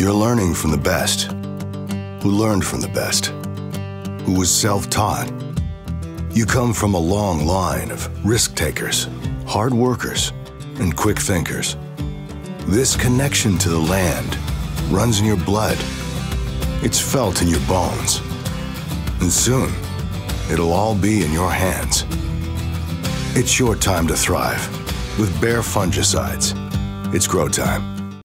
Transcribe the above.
You're learning from the best, who learned from the best, who was self-taught. You come from a long line of risk-takers, hard workers, and quick thinkers. This connection to the land runs in your blood. It's felt in your bones. And soon, it'll all be in your hands. It's your time to thrive with Bayer fungicides. It's grow time.